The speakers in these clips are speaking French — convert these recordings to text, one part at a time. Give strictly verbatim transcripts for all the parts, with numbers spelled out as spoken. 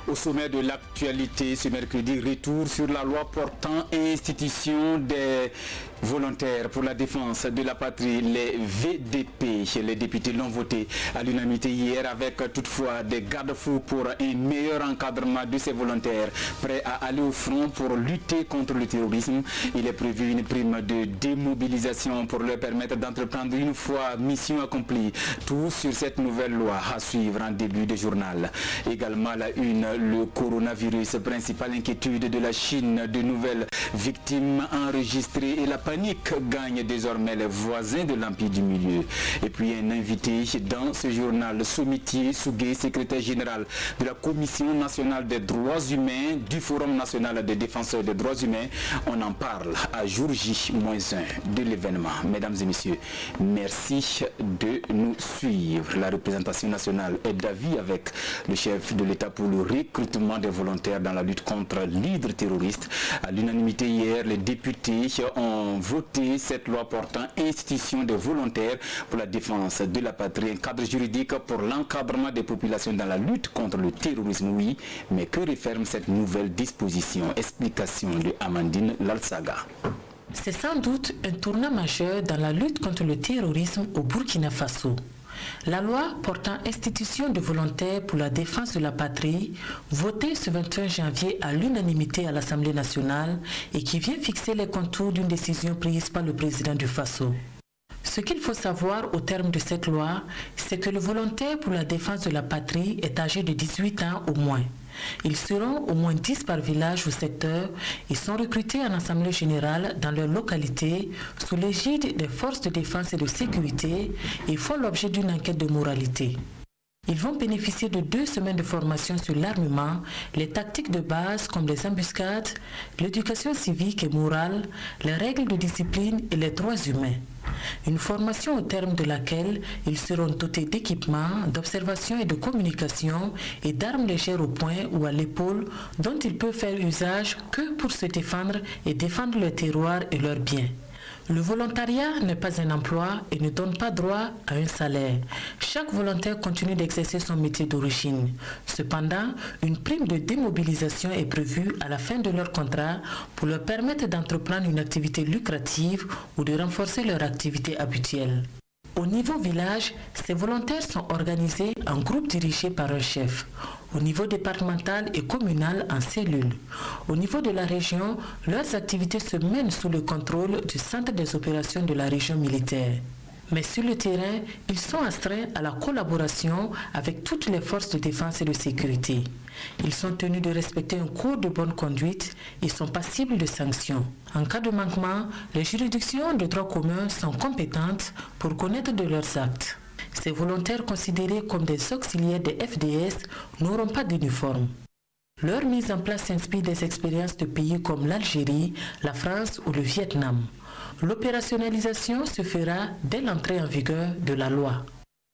Au sommet de l'actualité ce mercredi, retour sur la loi portant institution des volontaires pour la défense de la patrie, les V D P. Les députés l'ont voté à l'unanimité hier avec toutefois des garde-fous pour un meilleur encadrement de ces volontaires prêts à aller au front pour lutter contre le terrorisme. Il est prévu une prime de démobilisation pour leur permettre d'entreprendre une fois mission accomplie. Tout sur cette nouvelle loi à suivre en début de journal. Également la une, le coronavirus, principale inquiétude de la Chine, de nouvelles victimes enregistrées et la panique gagne désormais les voisins de l'Empire du Milieu. Et puis un invité dans ce journal, Somitié Sougué, secrétaire général de la Commission nationale des droits humains du Forum national des défenseurs des droits humains. On en parle à jour J moins un de l'événement. Mesdames et messieurs, merci de nous suivre. La représentation nationale est d'avis avec le chef de l'État pour le recrutement des volontaires dans la lutte contre l'hydre terroriste. À l'unanimité hier, les députés ont voté cette loi portant institution des volontaires pour la défense de la patrie, un cadre juridique pour l'encadrement des populations dans la lutte contre le terrorisme, oui, mais que referme cette nouvelle disposition? Explication de Amandine Lalsaga. C'est sans doute un tournant majeur dans la lutte contre le terrorisme au Burkina Faso. La loi portant institution de volontaires pour la défense de la patrie, votée ce vingt et un janvier à l'unanimité à l'Assemblée nationale et qui vient fixer les contours d'une décision prise par le président du Faso. Ce qu'il faut savoir au terme de cette loi, c'est que le volontaire pour la défense de la patrie est âgé de dix-huit ans au moins. Ils seront au moins dix par village ou secteur et sont recrutés en assemblée générale dans leur localité sous l'égide des forces de défense et de sécurité et font l'objet d'une enquête de moralité. Ils vont bénéficier de deux semaines de formation sur l'armement, les tactiques de base comme les embuscades, l'éducation civique et morale, les règles de discipline et les droits humains. Une formation au terme de laquelle ils seront dotés d'équipements, d'observation et de communication et d'armes légères au poing ou à l'épaule dont ils peuvent faire usage que pour se défendre et défendre leur terroir et leurs biens. Le volontariat n'est pas un emploi et ne donne pas droit à un salaire. Chaque volontaire continue d'exercer son métier d'origine. Cependant, une prime de démobilisation est prévue à la fin de leur contrat pour leur permettre d'entreprendre une activité lucrative ou de renforcer leur activité habituelle. Au niveau village, ces volontaires sont organisés en groupes dirigés par un chef. Au niveau départemental et communal, en cellules. Au niveau de la région, leurs activités se mènent sous le contrôle du centre des opérations de la région militaire. Mais sur le terrain, ils sont astreints à la collaboration avec toutes les forces de défense et de sécurité. Ils sont tenus de respecter un code de bonne conduite et sont passibles de sanctions. En cas de manquement, les juridictions de droit commun sont compétentes pour connaître de leurs actes. Ces volontaires considérés comme des auxiliaires des F D S n'auront pas d'uniforme. Leur mise en place s'inspire des expériences de pays comme l'Algérie, la France ou le Vietnam. L'opérationnalisation se fera dès l'entrée en vigueur de la loi.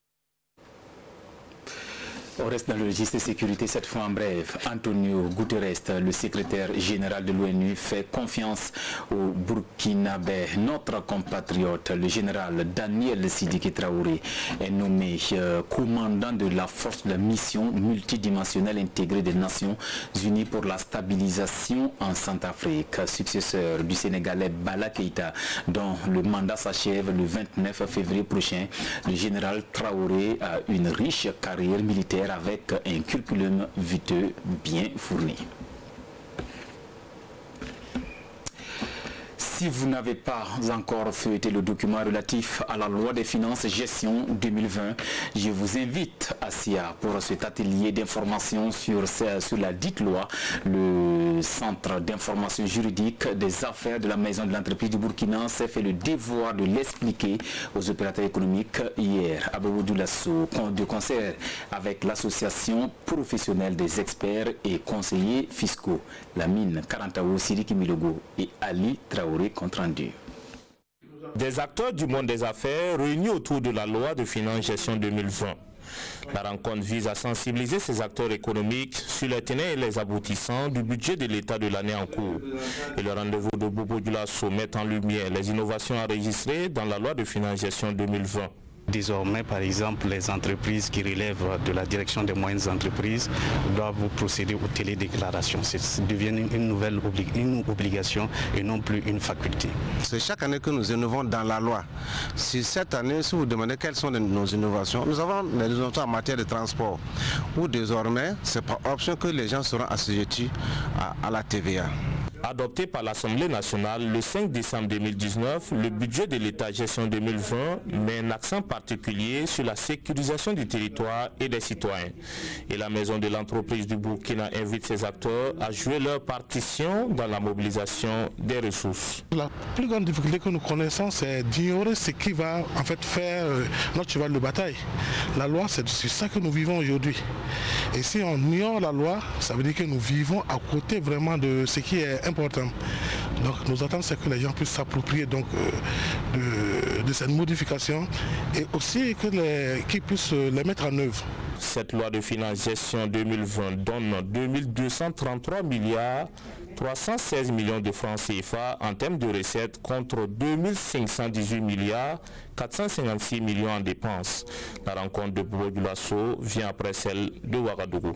On reste dans le registre de sécurité, cette fois en bref. Antonio Guterres, le secrétaire général de l'ONU, fait confiance au Burkinabé. Notre compatriote, le général Daniel Sidiki Traoré, est nommé euh, commandant de la force de la mission multidimensionnelle intégrée des Nations Unies pour la stabilisation en Centrafrique, successeur du Sénégalais Bala Keïta, dont le mandat s'achève le vingt-neuf février prochain. Le général Traoré a une riche carrière militaire avec un curriculum vitae bien fourni. Si vous n'avez pas encore feuilleté le document relatif à la loi des finances gestion deux mille vingt, je vous invite à S I A pour cet atelier d'information sur, sur la dite loi. Le Centre d'information juridique des affaires de la Maison de l'entreprise du Burkina s'est fait le devoir de l'expliquer aux opérateurs économiques hier à Bobo-Dioulasso, de concert avec l'association professionnelle des experts et conseillers fiscaux, la mine Karantao, Sidiki Milogo et Ali Traoré. Compte rendu. Des acteurs du monde des affaires réunis autour de la loi de finances gestion deux mille vingt. La rencontre vise à sensibiliser ces acteurs économiques sur les tenants et les aboutissants du budget de l'État de l'année en cours. Et le rendez-vous de Bobo-Dioulasso met en lumière les innovations enregistrées dans la loi de finances gestion deux mille vingt. Désormais, par exemple, les entreprises qui relèvent de la direction des moyennes entreprises doivent procéder aux télédéclarations. Ça devient une nouvelle obli une obligation et non plus une faculté. C'est chaque année que nous innovons dans la loi. Si cette année, si vous demandez quelles sont nos innovations, nous avons des innovations en matière de transport, où désormais, c'est par option que les gens seront assujettis à, à la T V A. Adopté par l'Assemblée nationale le cinq décembre deux mille dix-neuf, le budget de l'État gestion deux mille vingt met un accent particulier sur la sécurisation du territoire et des citoyens. Et la maison de l'entreprise du Burkina invite ses acteurs à jouer leur partition dans la mobilisation des ressources. La plus grande difficulté que nous connaissons, c'est d'ignorer ce qui va en fait faire notre cheval de bataille. La loi, c'est ça que nous vivons aujourd'hui. Et si on ignore la loi, ça veut dire que nous vivons à côté vraiment de ce qui est important. Donc nous attendons que les gens puissent s'approprier donc euh, de, de cette modification et aussi que les, qu'ils puissent les mettre en œuvre. Cette loi de finances gestion deux mille vingt donne deux mille deux cent trente-trois milliards trois cent seize millions de francs C F A en termes de recettes contre deux mille cinq cent dix-huit milliards quatre cent cinquante-six millions en dépenses. La rencontre de Bobo Dioulasso vient après celle de Ouagadougou.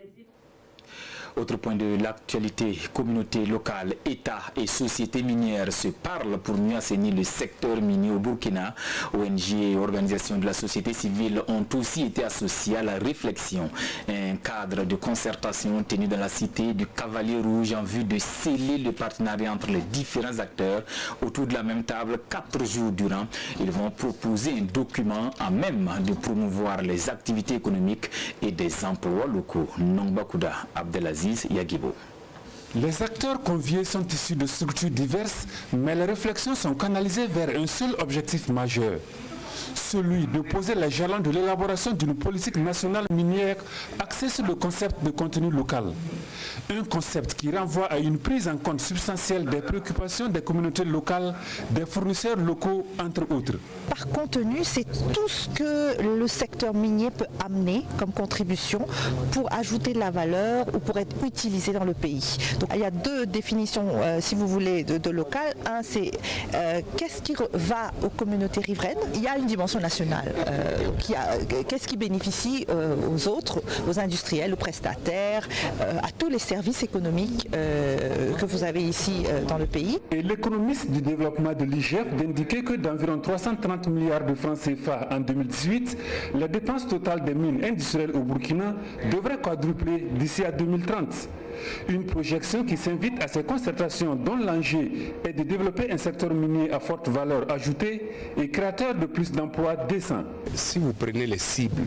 Autre point de l'actualité, communauté locale, État et sociétés minières se parlent pour mieux assainir le secteur minier au Burkina. O N G et organisations de la société civile ont aussi été associées à la réflexion. Un cadre de concertation tenu dans la cité du Cavalier Rouge en vue de sceller le partenariat entre les différents acteurs autour de la même table quatre jours durant. Ils vont proposer un document à même de promouvoir les activités économiques et des emplois locaux. Nongbakuda Abdelaziz Yagibo. Les acteurs conviés sont issus de structures diverses, mais les réflexions sont canalisées vers un seul objectif majeur. Celui de poser les jalons de l'élaboration d'une politique nationale minière axée sur le concept de contenu local. Un concept qui renvoie à une prise en compte substantielle des préoccupations des communautés locales, des fournisseurs locaux, entre autres. Par contenu, c'est tout ce que le secteur minier peut amener comme contribution pour ajouter de la valeur ou pour être utilisé dans le pays. Donc, il y a deux définitions, euh, si vous voulez, de, de local. Un, c'est euh, qu'est-ce qui va aux communautés riveraines. Il y a une dimension nationale. Euh, Qu'est-ce qui bénéficie euh, aux autres, aux industriels, aux prestataires, euh, à tous les services économiques euh, que vous avez ici euh, dans le pays. Et l'économiste du développement de l'I G F d'indiquer que d'environ trois cent trente milliards de francs C F A en deux mille dix-huit, les dépenses totales des mines industrielles au Burkina devraient quadrupler d'ici à deux mille trente. Une projection qui s'invite à ces concertations dont l'enjeu est de développer un secteur minier à forte valeur ajoutée et créateur de plus d'emplois décents. Si vous prenez les cibles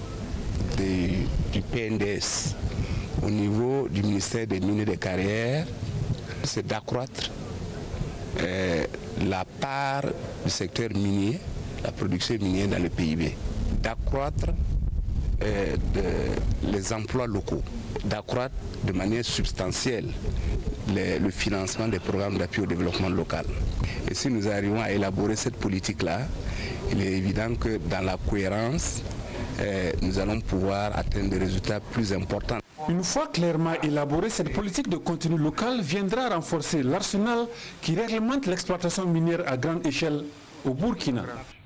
de, du P N D S au niveau du ministère des Mines et des Carrières, c'est d'accroître euh, la part du secteur minier, la production minière dans le P I B, d'accroître euh, de, les emplois locaux, d'accroître de manière substantielle les, le financement des programmes d'appui au développement local. Et si nous arrivons à élaborer cette politique-là, il est évident que dans la cohérence, euh, nous allons pouvoir atteindre des résultats plus importants. Une fois clairement élaborée, cette politique de contenu local viendra renforcer l'arsenal qui réglemente l'exploitation minière à grande échelle au Burkina.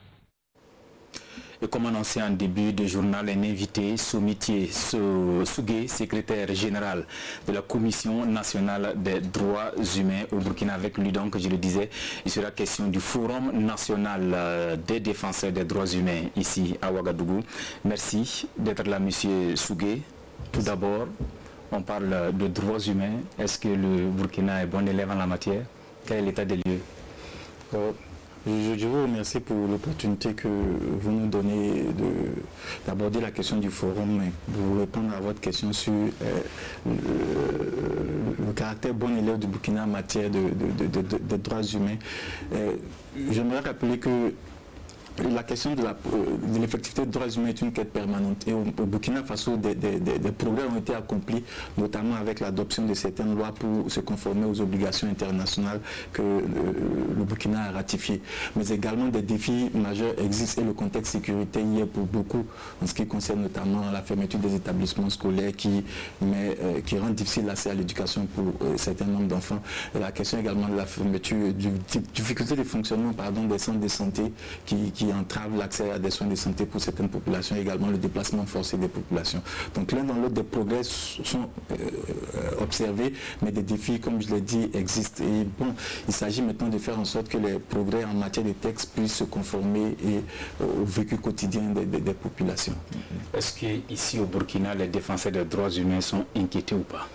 Et comme annoncé en début de journal, un invité, Somitié Sougué, secrétaire général de la Commission nationale des droits humains au Burkina. Avec lui, donc, je le disais, il sera question du Forum national des défenseurs des droits humains ici à Ouagadougou. Merci d'être là, monsieur Sougué. Tout d'abord, on parle de droits humains. Est-ce que le Burkina est bon élève en la matière? Quel est l'état des lieux? euh, je, je vous remercie pour l'opportunité que vous nous donnez d'aborder la question du forum et de vous répondre à votre question sur euh, le, le caractère bon élève du Burkina en matière de, de, de, de, de droits humains. Euh, J'aimerais rappeler que la question de l'effectivité des droits humains est une quête permanente. Et au, au Burkina Faso, des, des, des, des progrès ont été accomplis, notamment avec l'adoption de certaines lois pour se conformer aux obligations internationales que le, le Burkina a ratifiées. Mais également des défis majeurs existent et le contexte sécuritaire y est pour beaucoup, en ce qui concerne notamment la fermeture des établissements scolaires qui, met, euh, qui rend difficile l'accès à l'éducation pour euh, certains nombres d'enfants. La question également de la fermeture, du, difficulté de fonctionnement pardon, des centres de santé qui, qui qui entravent l'accès à des soins de santé pour certaines populations, et également le déplacement forcé des populations. Donc l'un dans l'autre, des progrès sont euh, observés, mais des défis, comme je l'ai dit, existent. Et bon, il s'agit maintenant de faire en sorte que les progrès en matière de textes puissent se conformer et, euh, au vécu quotidien des, des, des populations. Est-ce qu'ici au Burkina, les défenseurs des droits humains sont inquiétés ou pas?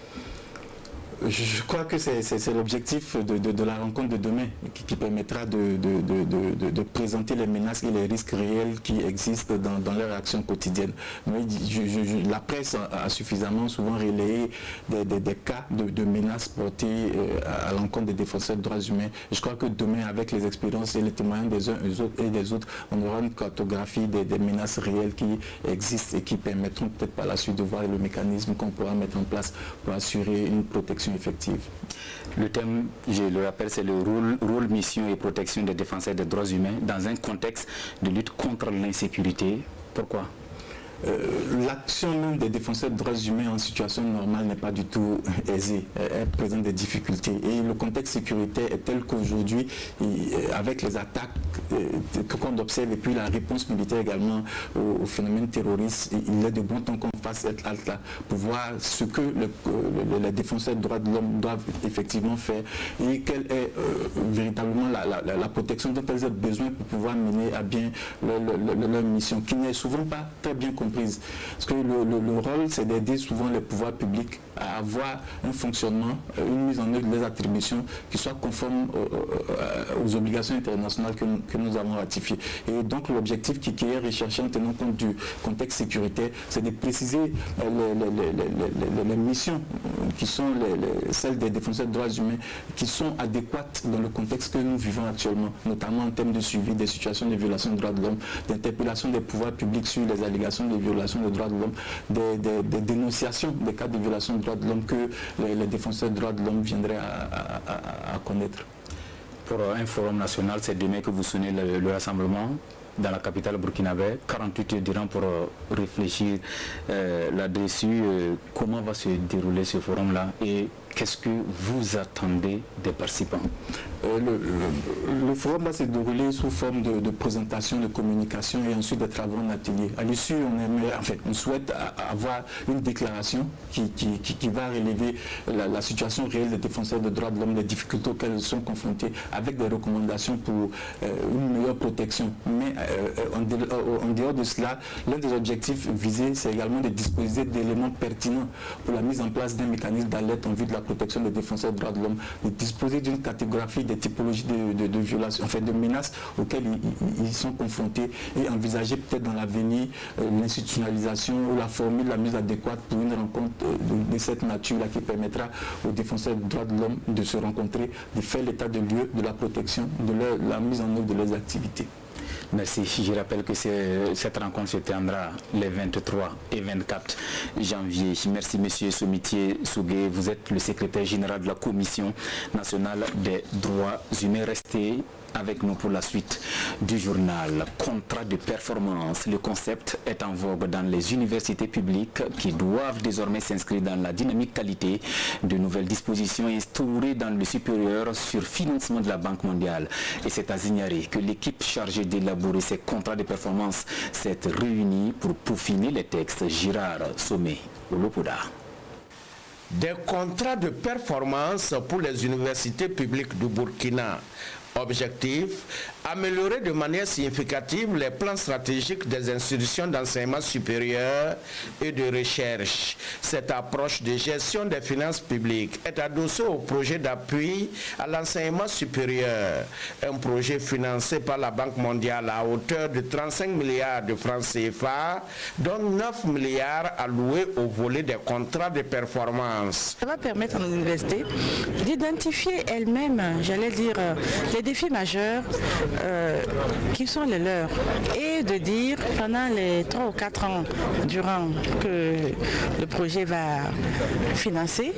Je crois que c'est l'objectif de, de, de la rencontre de demain qui, qui permettra de, de, de, de, de présenter les menaces et les risques réels qui existent dans, dans leur action quotidienne. Mais je, je, je, la presse a, a suffisamment souvent relayé des, des, des cas de, de menaces portées euh, à l'encontre des défenseurs de droits humains. Je crois que demain, avec les expériences et les témoignages des uns et des autres, on aura une cartographie des, des menaces réelles qui existent et qui permettront peut-être par la suite de voir le mécanisme qu'on pourra mettre en place pour assurer une protection effective. Le thème, je le rappelle, c'est le rôle, rôle, mission et protection des défenseurs des droits humains dans un contexte de lutte contre l'insécurité. Pourquoi ? Euh, L'action même des défenseurs de droits humains en situation normale n'est pas du tout aisée. Elle présente des difficultés. Et le contexte sécuritaire est tel qu'aujourd'hui, avec les attaques qu'on observe et puis la réponse militaire également au, au phénomène terroriste, il est de bon temps qu'on fasse cette halte-là pour voir ce que le, le, les défenseurs de droits de l'homme doivent effectivement faire et quelle est euh, véritablement la, la, la protection dont elles ont besoin pour pouvoir mener à bien leur, leur, leur mission, qui n'est souvent pas très bien comprise. Parce que le, le, le rôle, c'est d'aider souvent les pouvoirs publics à avoir un fonctionnement, une mise en œuvre des attributions qui soit conforme aux, aux obligations internationales que nous, que nous avons ratifiées. Et donc l'objectif qui, qui est recherché en tenant compte du contexte sécuritaire, c'est de préciser les, les, les, les, les, les missions qui sont les, les, celles des défenseurs de droits humains qui sont adéquates dans le contexte que nous vivons actuellement, notamment en termes de suivi des situations de violation des droits de l'homme, d'interpellation des pouvoirs publics sur les allégations de violation des droits de l'homme, des, des, des dénonciations des cas de violation des droits de l'homme que les, les défenseurs des droits de l'homme viendraient à, à, à, à connaître. Pour un forum national, c'est demain que vous sonnez le, le rassemblement dans la capitale burkinabé, quarante-huit heures durant pour euh, réfléchir euh, là-dessus. Euh, comment va se dérouler ce forum-là et qu'est-ce que vous attendez des participants? euh, le, le, le forum va se dérouler sous forme de, de présentation, de communication et ensuite des travaux en atelier. À l'issue, on aimerait, en fait, on souhaite avoir une déclaration qui, qui, qui, qui va relever la, la situation réelle des défenseurs des droits de l'homme, les difficultés auxquelles ils sont confrontés, avec des recommandations pour euh, une meilleure protection. Mais euh, en, de, en dehors de cela, l'un des objectifs visés, c'est également de disposer d'éléments pertinents pour la mise en place d'un mécanisme d'alerte en vue de la protection des défenseurs des droits de l'homme, de disposer d'une cartographie des typologies de, de, de violations, en fait de menaces auxquelles ils, ils sont confrontés et envisager peut-être dans l'avenir euh, l'institutionnalisation ou la formule la mise adéquate pour une rencontre euh, de, de cette nature-là qui permettra aux défenseurs des droits de l'homme de se rencontrer, de faire l'état de lieu de la protection, de leur, la mise en œuvre de leurs activités. Merci. Je rappelle que cette rencontre se tiendra les vingt-trois et vingt-quatre janvier. Merci Monsieur Somitier Sougué. Vous êtes le secrétaire général de la Commission nationale des droits humains. Restez avec nous pour la suite du journal. Contrat de performance. Le concept est en vogue dans les universités publiques qui doivent désormais s'inscrire dans la dynamique qualité. De nouvelles dispositions instaurées dans le supérieur sur financement de la Banque mondiale. Et c'est à Zignaré que l'équipe chargée d'élaborer ces contrats de performance s'est réunie pour peaufiner les textes. Girard Sommet au Lopoda. Des contrats de performance pour les universités publiques du Burkina. Objectif, améliorer de manière significative les plans stratégiques des institutions d'enseignement supérieur et de recherche. Cette approche de gestion des finances publiques est adossée au projet d'appui à l'enseignement supérieur, un projet financé par la Banque mondiale à hauteur de trente-cinq milliards de francs C F A, dont neuf milliards alloués au volet des contrats de performance. Ça va permettre à nos universités d'identifier elles-mêmes, j'allais dire, les défis majeurs euh, qui sont les leurs et de dire pendant les trois ou quatre ans durant que le projet va financer,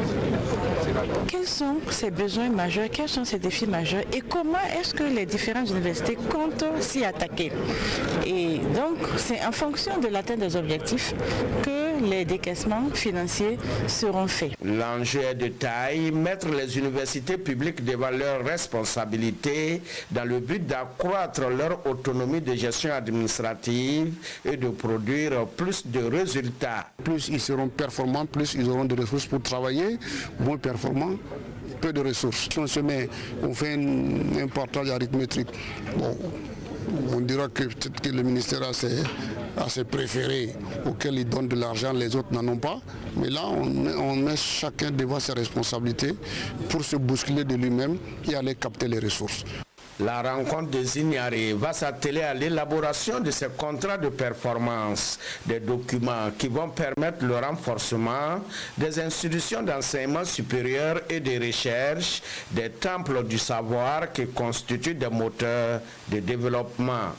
quels sont ces besoins majeurs, quels sont ces défis majeurs et comment est-ce que les différentes universités comptent s'y attaquer. Et donc c'est en fonction de l'atteinte des objectifs que que les décaissements financiers seront faits. L'enjeu est de taille, mettre les universités publiques devant leurs responsabilités dans le but d'accroître leur autonomie de gestion administrative et de produire plus de résultats. Plus ils seront performants, plus ils auront de ressources pour travailler, moins performants, peu de ressources. Si on se met, on fait un, un portage arithmétique, bon, on dira que peut-être que le ministère a ses, a ses préférés auxquels il donne de l'argent, les autres n'en ont pas. Mais là, on met, on met chacun devant ses responsabilités pour se bousculer de lui-même et aller capter les ressources. La rencontre des Ignarés va s'atteler à l'élaboration de ces contrats de performance, des documents qui vont permettre le renforcement des institutions d'enseignement supérieur et de recherche, des temples du savoir qui constituent des moteurs de développement.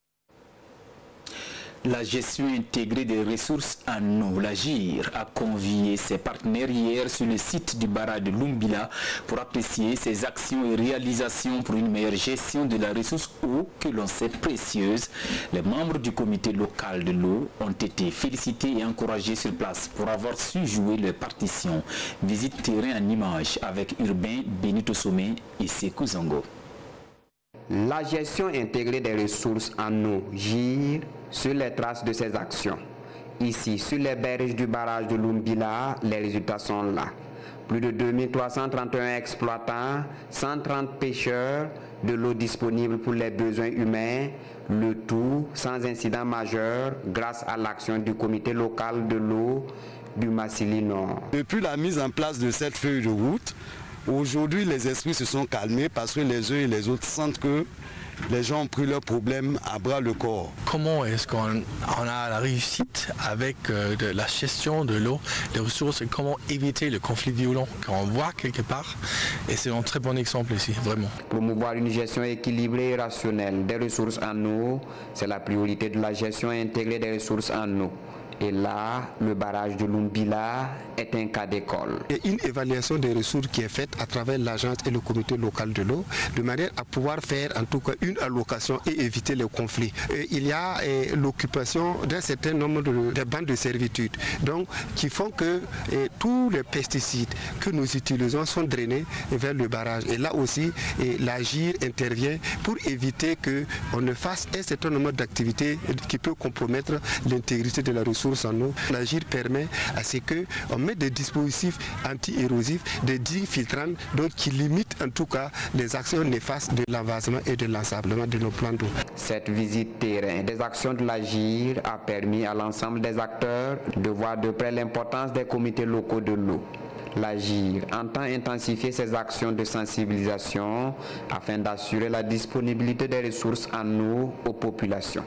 La gestion intégrée des ressources en eau, la G I R, a convié ses partenaires hier sur le site du barrage de Lumbila pour apprécier ses actions et réalisations pour une meilleure gestion de la ressource eau que l'on sait précieuse. Les membres du comité local de l'eau ont été félicités et encouragés sur place pour avoir su jouer leur partition. Visite terrain en images avec Urbain Benito Somé et Sekou Zango. La gestion intégrée des ressources en eau, G I R, sur les traces de ses actions. Ici, sur les berges du barrage de Lumbila, les résultats sont là. Plus de deux mille trois cent trente et un exploitants, cent trente pêcheurs, de l'eau disponible pour les besoins humains, le tout sans incident majeur grâce à l'action du comité local de l'eau du Massili Nord. Depuis la mise en place de cette feuille de route, aujourd'hui les esprits se sont calmés parce que les uns et les autres sentent que les gens ont pris leurs problèmes à bras le corps. Comment est-ce qu'on on a la réussite avec euh, de la gestion de l'eau, des ressources, et comment éviter le conflit violent qu'on voit quelque part. Et c'est un très bon exemple ici, vraiment. Promouvoir une gestion équilibrée et rationnelle des ressources en eau, c'est la priorité de la gestion intégrée des ressources en eau. Et là, le barrage de Lumbila est un cas d'école. Il y a une évaluation des ressources qui est faite à travers l'agence et le comité local de l'eau, de manière à pouvoir faire en tout cas une allocation et éviter les conflits. Et il y a l'occupation d'un certain nombre de, de bandes de servitude, donc qui font que et, tous les pesticides que nous utilisons sont drainés vers le barrage. Et là aussi, et, la G I R intervient pour éviter qu'on ne fasse un certain nombre d'activités qui peuvent compromettre l'intégrité de la ressource en eau. La G I R permet à ce qu'on mette des dispositifs anti-érosifs, des digues filtrantes, donc qui limitent en tout cas les actions néfastes de l'envasement et de l'ensablement de nos plans d'eau. Cette visite terrain des actions de la G I R a permis à l'ensemble des acteurs de voir de près l'importance des comités locaux de l'eau. La G I R entend intensifier ses actions de sensibilisation afin d'assurer la disponibilité des ressources en eau aux populations.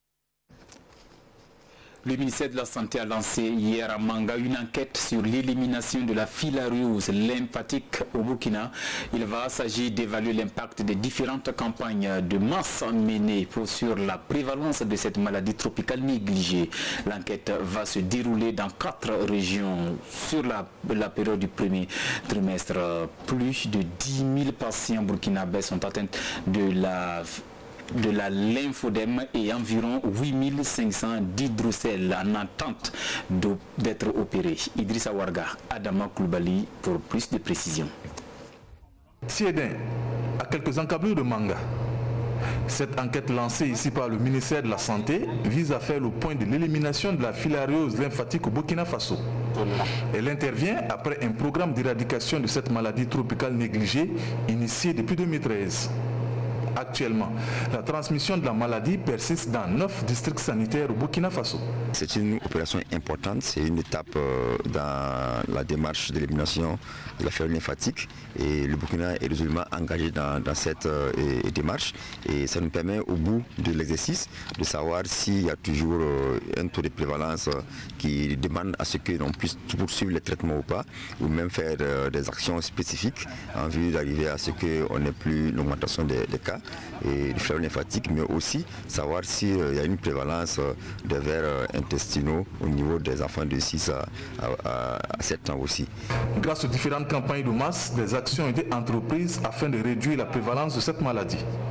Le ministère de la Santé a lancé hier à Manga une enquête sur l'élimination de la filariose lymphatique au Burkina. Il va s'agir d'évaluer l'impact des différentes campagnes de masse menées pour, sur la prévalence de cette maladie tropicale négligée. L'enquête va se dérouler dans quatre régions sur la, la période du premier trimestre. Plus de dix mille patients burkinabés sont atteints de la de la lymphodème et environ huit mille cinq cents d'hydrocèle en attente d'être opérés. Idrissa Warga, Adama Koulibaly pour plus de précisions. Siedin, à quelques encablures de Manga. Cette enquête lancée ici par le ministère de la Santé vise à faire le point de l'élimination de la filariose lymphatique au Burkina Faso. Elle intervient après un programme d'éradication de cette maladie tropicale négligée initié depuis deux mille treize. Actuellement, la transmission de la maladie persiste dans neuf districts sanitaires au Burkina Faso. C'est une opération importante, c'est une étape euh, dans la démarche d'élimination de la fièvre lymphatique et le Burkina est résolument engagé dans, dans cette euh, et, et démarche et ça nous permet au bout de l'exercice de savoir s'il y a toujours euh, un taux de prévalence euh, qui demande à ce que l'on puisse poursuivre les traitements ou pas ou même faire euh, des actions spécifiques en vue d'arriver à ce qu'on n'ait plus l'augmentation des, des cas et du fièvre lymphatique, mais aussi savoir s'il euh, y a une prévalence euh, des vers euh, intestinaux au niveau des enfants de six à, à, à sept ans aussi. Grâce aux différentes campagnes de masse, des actions ont été entreprises afin de réduire la prévalence de cette maladie.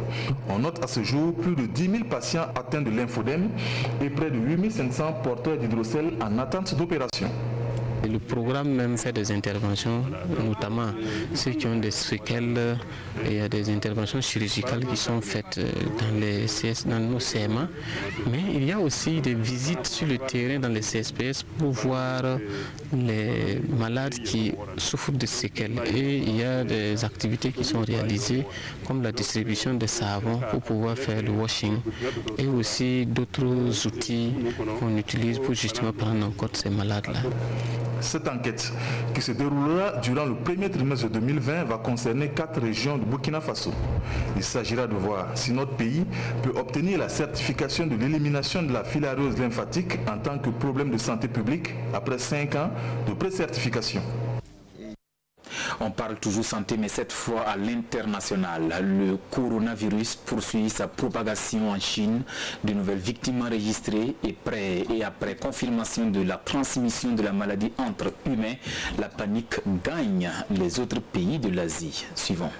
On note à ce jour plus de dix mille patients atteints de lymphodème et près de huit mille cinq cents porteurs d'hydrocèle en attente d'opération. Le programme même fait des interventions, notamment ceux qui ont des séquelles. Il y a des interventions chirurgicales qui sont faites dans les C S, dans nos C M A, mais il y a aussi des visites sur le terrain dans les C S P S pour voir les malades qui souffrent de séquelles. Et il y a des activités qui sont réalisées comme la distribution de savons pour pouvoir faire le washing et aussi d'autres outils qu'on utilise pour justement prendre en compte ces malades-là. Cette enquête, qui se déroulera durant le premier trimestre deux mille vingt, va concerner quatre régions du Burkina Faso. Il s'agira de voir si notre pays peut obtenir la certification de l'élimination de la filariose lymphatique en tant que problème de santé publique après cinq ans de pré-certification. On parle toujours santé, mais cette fois à l'international. Le coronavirus poursuit sa propagation en Chine. De nouvelles victimes enregistrées et, près, et après confirmation de la transmission de la maladie entre humains, la panique gagne les autres pays de l'Asie. Suivant.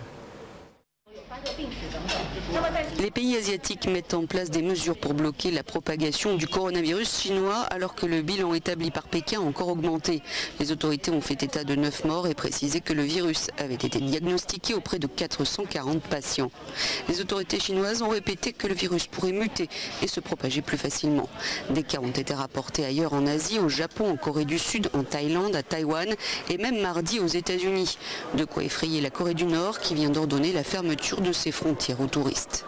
Les pays asiatiques mettent en place des mesures pour bloquer la propagation du coronavirus chinois alors que le bilan établi par Pékin a encore augmenté. Les autorités ont fait état de neuf morts et précisé que le virus avait été diagnostiqué auprès de quatre cent quarante patients. Les autorités chinoises ont répété que le virus pourrait muter et se propager plus facilement. Des cas ont été rapportés ailleurs en Asie, au Japon, en Corée du Sud, en Thaïlande, à Taïwan et même mardi aux États-Unis. De quoi effrayer la Corée du Nord qui vient d'ordonner la fermeture de ses frontières aux touristes.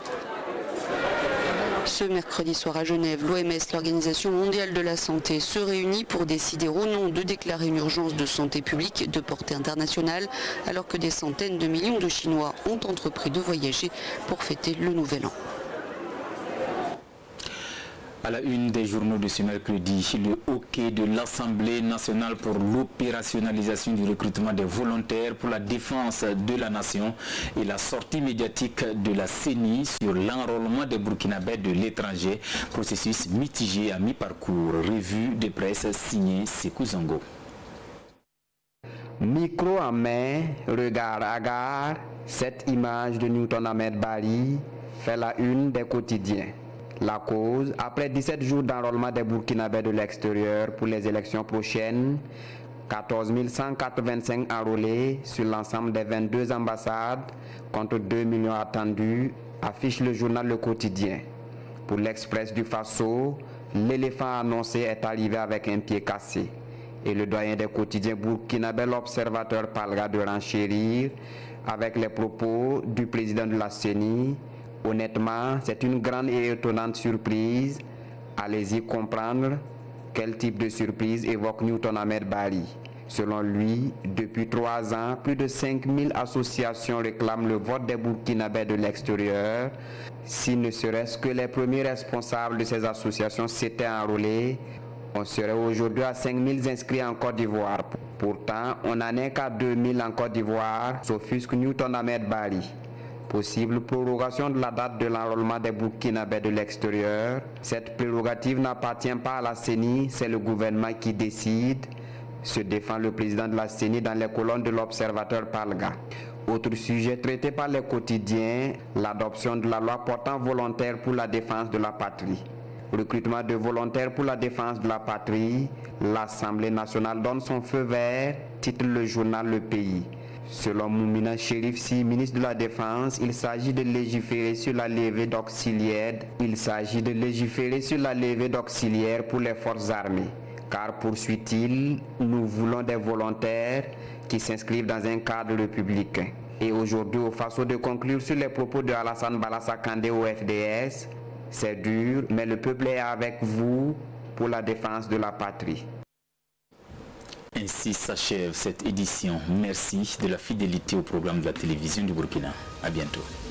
Ce mercredi soir à Genève, l'O M S, l'Organisation mondiale de la santé, se réunit pour décider ou non de déclarer une urgence de santé publique de portée internationale, alors que des centaines de millions de Chinois ont entrepris de voyager pour fêter le Nouvel An. À la une des journaux de ce mercredi, le hockey de l'Assemblée nationale pour l'opérationnalisation du recrutement des volontaires pour la défense de la nation et la sortie médiatique de la C E N I sur l'enrôlement des Burkinabés de l'étranger. Processus mitigé à mi-parcours. Revue de presse signée Sekou Zango. Micro en main, regard hagard, cette image de Newton Ahmed Bari fait la une des quotidiens. La cause, après dix-sept jours d'enrôlement des Burkinabés de l'extérieur pour les élections prochaines, quatorze mille cent quatre-vingt-cinq enrôlés sur l'ensemble des vingt-deux ambassades contre deux millions attendus, affiche le journal Le Quotidien. Pour l'Express du Faso, l'éléphant annoncé est arrivé avec un pied cassé. Et le doyen des quotidiens burkinabé, l'observateur, parlera de renchérir avec les propos du président de la C E N I. Honnêtement, c'est une grande et étonnante surprise. Allez-y comprendre quel type de surprise évoque Newton Ahmed Bari. Selon lui, depuis trois ans, plus de cinq mille associations réclament le vote des Burkinabés de l'extérieur. Si ne serait-ce que les premiers responsables de ces associations s'étaient enrôlés, on serait aujourd'hui à cinq mille inscrits en Côte d'Ivoire. Pourtant, on n'en est qu'à deux mille en Côte d'Ivoire, s'offusque Newton Ahmed Bari. Possible prorogation de la date de l'enrôlement des Burkinabés de l'extérieur. Cette prérogative n'appartient pas à la C E N I, c'est le gouvernement qui décide, se défend le président de la C E N I dans les colonnes de l'Observateur Palga. Autre sujet traité par les quotidiens, l'adoption de la loi portant volontaire pour la défense de la patrie. Recrutement de volontaires pour la défense de la patrie, l'Assemblée nationale donne son feu vert, titre le journal Le Pays. Selon Moumina Chérif-Si, ministre de la Défense, il s'agit de légiférer sur la levée d'auxiliaires. Il s'agit de légiférer sur la levée d'auxiliaires pour les forces armées. Car, poursuit-il, nous voulons des volontaires qui s'inscrivent dans un cadre républicain. Et aujourd'hui, au Faso de conclure sur les propos de Alassane Balassa Kandé au F D S, c'est dur, mais le peuple est avec vous pour la défense de la patrie. Ainsi s'achève cette édition. Merci de la fidélité au programme de la télévision du Burkina. À bientôt.